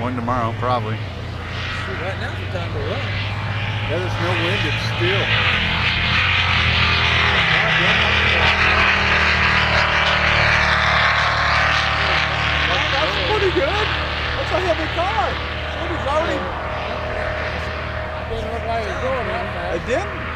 Going tomorrow, probably. Shoot, right now's the time to run. Yeah, there's no wind, it's still. That's pretty good. That's a heavy car. It was already. Didn't look like it was going that fast. It didn't?